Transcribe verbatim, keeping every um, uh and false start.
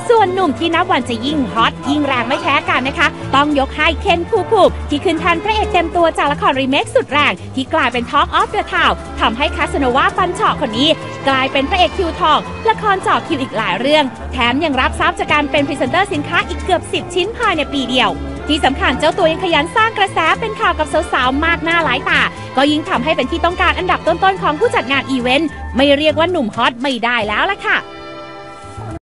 ส่วนหนุ่มที่นับวันจะยิ่งฮอตยิ่งแรงไม่แพ้กันนะคะต้องยกให้เคนภูมิภูมิที่ขึ้นแทนพระเอกเต็มตัวจากละครรีเมคสุดแรงที่กลายเป็น Talk of the Town ทำให้คาสโนวาฟันเฉาะคนนี้กลายเป็นพระเอกคิวทองละครเจาะคิวอีกหลายเรื่องแถมยังรับทรัพย์จากการเป็นพรีเซนเตอร์สินค้าอีกเกือบสิบชิ้นภายในปีเดียวที่สำคัญเจ้าตัวยังขยันสร้างกระแสเป็นข่าวกับสาวๆมากหน้าหลายตาก็ยิ่งทำให้เป็นที่ต้องการอันดับต้นๆของผู้จัดงานอีเวนต์ไม่เรียกว่าหนุ่มฮอตไม่ได้แล้วล่ะค่ะ